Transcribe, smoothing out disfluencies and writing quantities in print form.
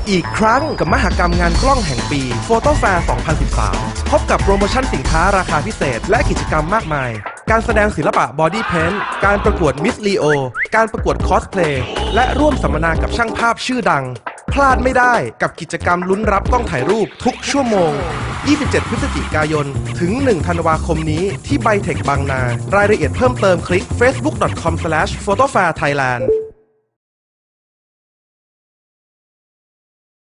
อีกครั้งกับมหกรรมงานกล้องแห่งปี Photo Fair 2013 พบกับโปรโมชั่นสินค้าราคาพิเศษและกิจกรรมมากมายการแสดงศิลปะบอดี้เพนท์การประกวดมิสลีโอการประกวดคอสเพลย์และร่วมสัมมนากับช่างภาพชื่อดังพลาดไม่ได้กับกิจกรรมลุ้นรับกล้องถ่ายรูปทุกชั่วโมง 27 พฤศจิกายน ถึง 1 ธันวาคมนี้ที่ไบเทคบางนา รายละเอียดเพิ่มเติมคลิก facebook.com/photofairthailand